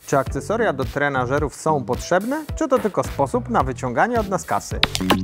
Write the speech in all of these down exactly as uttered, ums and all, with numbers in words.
Czy akcesoria do trenażerów są potrzebne, czy to tylko sposób na wyciąganie od nas kasy?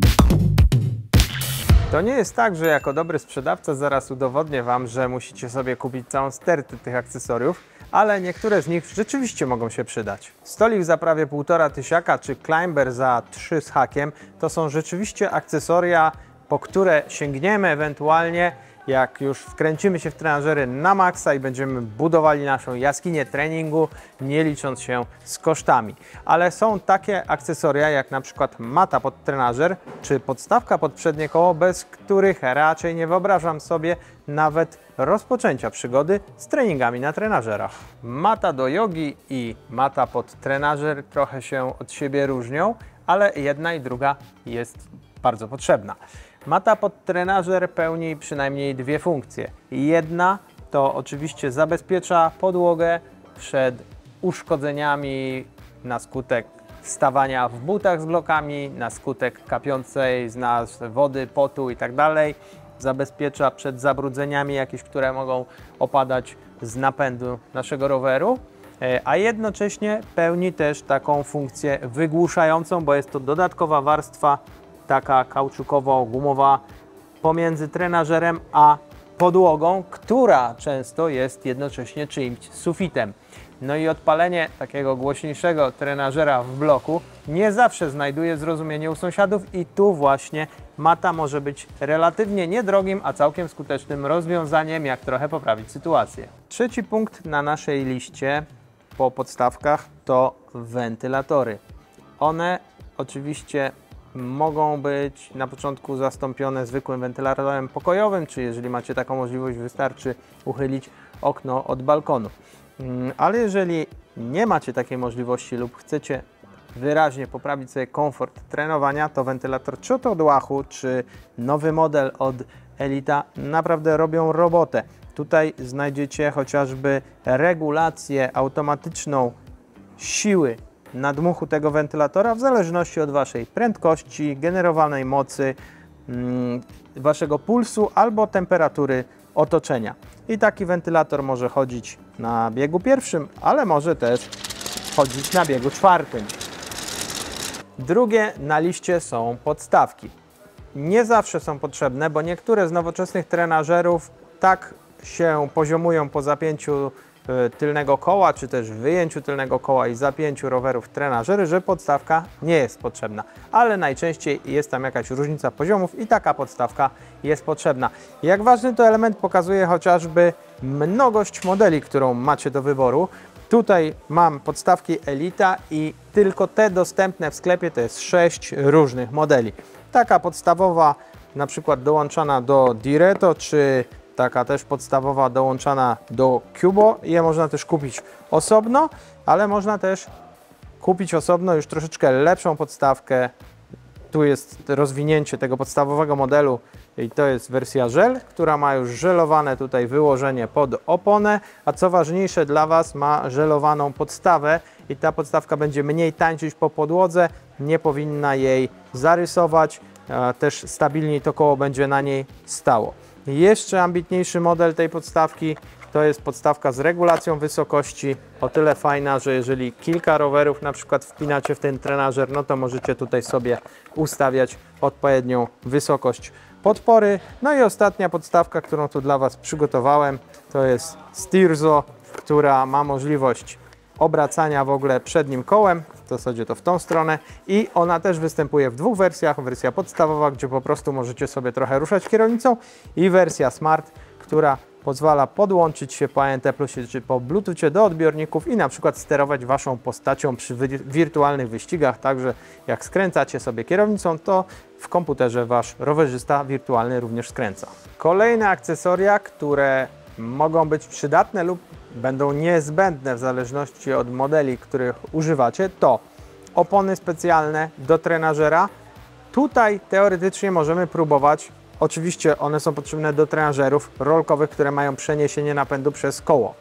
To nie jest tak, że jako dobry sprzedawca zaraz udowodnię Wam, że musicie sobie kupić całą stertę tych akcesoriów, ale niektóre z nich rzeczywiście mogą się przydać. Stolik za prawie półtora tysiaka czy climber za trzy z hakiem to są rzeczywiście akcesoria, po które sięgniemy ewentualnie, jak już wkręcimy się w trenażery na maksa i będziemy budowali naszą jaskinię treningu, nie licząc się z kosztami. Ale są takie akcesoria jak na przykład mata pod trenażer czy podstawka pod przednie koło, bez których raczej nie wyobrażam sobie nawet rozpoczęcia przygody z treningami na trenażerach. Mata do jogi i mata pod trenażer trochę się od siebie różnią, ale jedna i druga jest bardzo potrzebna. Mata pod trenażer pełni przynajmniej dwie funkcje. Jedna to oczywiście zabezpiecza podłogę przed uszkodzeniami na skutek stawania w butach z blokami, na skutek kapiącej z nas wody, potu itd. Zabezpiecza przed zabrudzeniami jakieś, które mogą opadać z napędu naszego roweru, a jednocześnie pełni też taką funkcję wygłuszającą, bo jest to dodatkowa warstwa taka kauczukowo-gumowa pomiędzy trenażerem a podłogą, która często jest jednocześnie czyimś sufitem. No i odpalenie takiego głośniejszego trenażera w bloku nie zawsze znajduje zrozumienie u sąsiadów i tu właśnie mata może być relatywnie niedrogim, a całkiem skutecznym rozwiązaniem, jak trochę poprawić sytuację. Trzeci punkt na naszej liście po podstawkach to wentylatory. One oczywiście mogą być na początku zastąpione zwykłym wentylatorem pokojowym, czy jeżeli macie taką możliwość, wystarczy uchylić okno od balkonu. Ale jeżeli nie macie takiej możliwości lub chcecie wyraźnie poprawić sobie komfort trenowania, to wentylator czy to od Łachu, czy nowy model od Elita naprawdę robią robotę. Tutaj znajdziecie chociażby regulację automatyczną siły nadmuchu tego wentylatora w zależności od Waszej prędkości, generowanej mocy, mm, Waszego pulsu albo temperatury otoczenia. I taki wentylator może chodzić na biegu pierwszym, ale może też chodzić na biegu czwartym. Drugie na liście są podstawki. Nie zawsze są potrzebne, bo niektóre z nowoczesnych trenażerów tak się poziomują po zapięciu tylnego koła, czy też wyjęciu tylnego koła i zapięciu rowerów trenażery, że podstawka nie jest potrzebna, ale najczęściej jest tam jakaś różnica poziomów i taka podstawka jest potrzebna. Jak ważny to element pokazuje chociażby mnogość modeli, którą macie do wyboru. Tutaj mam podstawki Elita i tylko te dostępne w sklepie to jest sześć różnych modeli. Taka podstawowa, na przykład dołączana do Diretto, czy taka też podstawowa dołączana do Cubo. Je można też kupić osobno, ale można też kupić osobno już troszeczkę lepszą podstawkę. Tu jest rozwinięcie tego podstawowego modelu i to jest wersja żel, która ma już żelowane tutaj wyłożenie pod oponę, a co ważniejsze dla Was, ma żelowaną podstawę i ta podstawka będzie mniej tańczyć po podłodze, nie powinna jej zarysować, też stabilniej to koło będzie na niej stało. Jeszcze ambitniejszy model tej podstawki to jest podstawka z regulacją wysokości, o tyle fajna, że jeżeli kilka rowerów na przykład wpinacie w ten trenażer, no to możecie tutaj sobie ustawiać odpowiednią wysokość podpory. No i ostatnia podstawka, którą tu dla Was przygotowałem, to jest Stirzo, która ma możliwość obracania w ogóle przednim kołem, w zasadzie to w tą stronę, i ona też występuje w dwóch wersjach. Wersja podstawowa, gdzie po prostu możecie sobie trochę ruszać kierownicą, i wersja Smart, która pozwala podłączyć się po A N T plusie czy po Bluetoothie do odbiorników i na przykład sterować Waszą postacią przy wirtualnych wyścigach, także jak skręcacie sobie kierownicą, to w komputerze Wasz rowerzysta wirtualny również skręca. Kolejne akcesoria, które mogą być przydatne lub będą niezbędne w zależności od modeli, których używacie, to opony specjalne do trenażera. Tutaj teoretycznie możemy próbować, oczywiście one są potrzebne do trenażerów rolkowych, które mają przeniesienie napędu przez koło.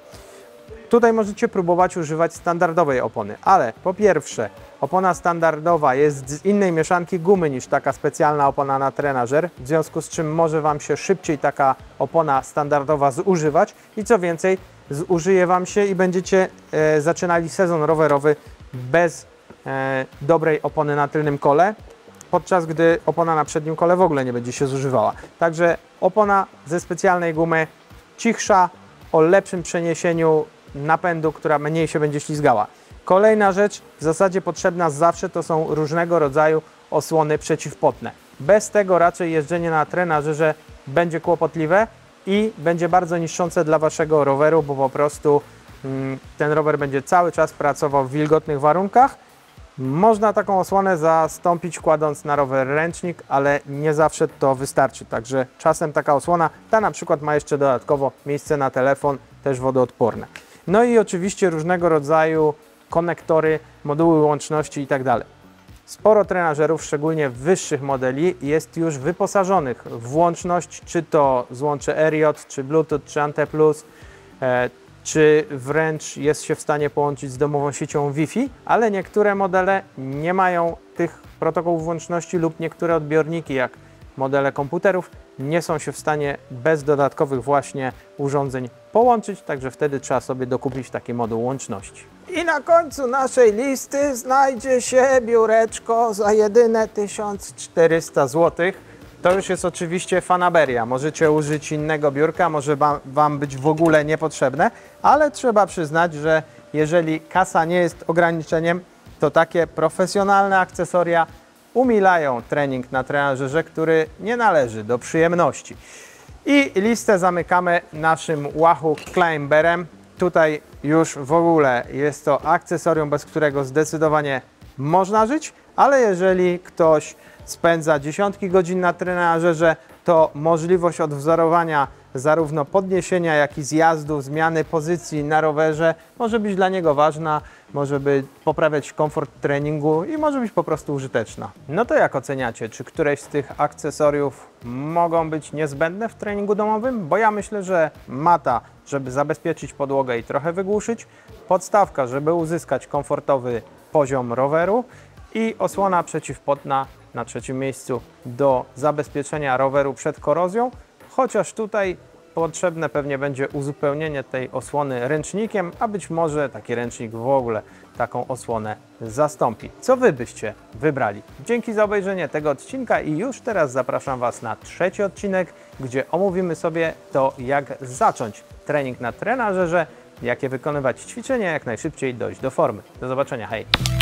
Tutaj możecie próbować używać standardowej opony, ale po pierwsze opona standardowa jest z innej mieszanki gumy niż taka specjalna opona na trenażer, w związku z czym może Wam się szybciej taka opona standardowa zużywać i co więcej, zużyje Wam się i będziecie e, zaczynali sezon rowerowy bez e, dobrej opony na tylnym kole, podczas gdy opona na przednim kole w ogóle nie będzie się zużywała. Także opona ze specjalnej gumy, cichsza, o lepszym przeniesieniu napędu, która mniej się będzie ślizgała. Kolejna rzecz, w zasadzie potrzebna zawsze, to są różnego rodzaju osłony przeciwpotne. Bez tego raczej jeżdżenie na trenażerze będzie kłopotliwe i będzie bardzo niszczące dla Waszego roweru, bo po prostu mm, ten rower będzie cały czas pracował w wilgotnych warunkach. Można taką osłonę zastąpić kładąc na rower ręcznik, ale nie zawsze to wystarczy. Także czasem taka osłona, ta na przykład ma jeszcze dodatkowo miejsce na telefon, też wodoodporne. No i oczywiście różnego rodzaju konektory, moduły łączności itd. Sporo trenażerów, szczególnie wyższych modeli, jest już wyposażonych w łączność, czy to złącze AirYod, czy Bluetooth, czy AntePlus, e, czy wręcz jest się w stanie połączyć z domową siecią Wi-Fi, ale niektóre modele nie mają tych protokołów łączności lub niektóre odbiorniki, jak modele komputerów, nie są się w stanie bez dodatkowych właśnie urządzeń połączyć, także wtedy trzeba sobie dokupić taki moduł łączności. I na końcu naszej listy znajdzie się biureczko za jedyne tysiąc czterysta złotych. To już jest oczywiście fanaberia. Możecie użyć innego biurka, może Wam być w ogóle niepotrzebne, ale trzeba przyznać, że jeżeli kasa nie jest ograniczeniem, to takie profesjonalne akcesoria umilają trening na trenażerze, który nie należy do przyjemności. I listę zamykamy naszym Wahoo Climberem. Tutaj już w ogóle jest to akcesorium, bez którego zdecydowanie można żyć, ale jeżeli ktoś spędza dziesiątki godzin na trenażerze, to możliwość odwzorowania zarówno podniesienia, jak i zjazdu, zmiany pozycji na rowerze może być dla niego ważna, może by poprawiać komfort treningu i może być po prostu użyteczna. No to jak oceniacie, czy któreś z tych akcesoriów mogą być niezbędne w treningu domowym? Bo ja myślę, że mata, żeby zabezpieczyć podłogę i trochę wygłuszyć, podstawka, żeby uzyskać komfortowy poziom roweru i osłona przeciwpotna na trzecim miejscu do zabezpieczenia roweru przed korozją, chociaż tutaj potrzebne pewnie będzie uzupełnienie tej osłony ręcznikiem, a być może taki ręcznik w ogóle taką osłonę zastąpi. Co Wy byście wybrali? Dzięki za obejrzenie tego odcinka i już teraz zapraszam Was na trzeci odcinek, gdzie omówimy sobie to, jak zacząć trening na trenażerze, jakie wykonywać ćwiczenia, jak najszybciej dojść do formy. Do zobaczenia, hej!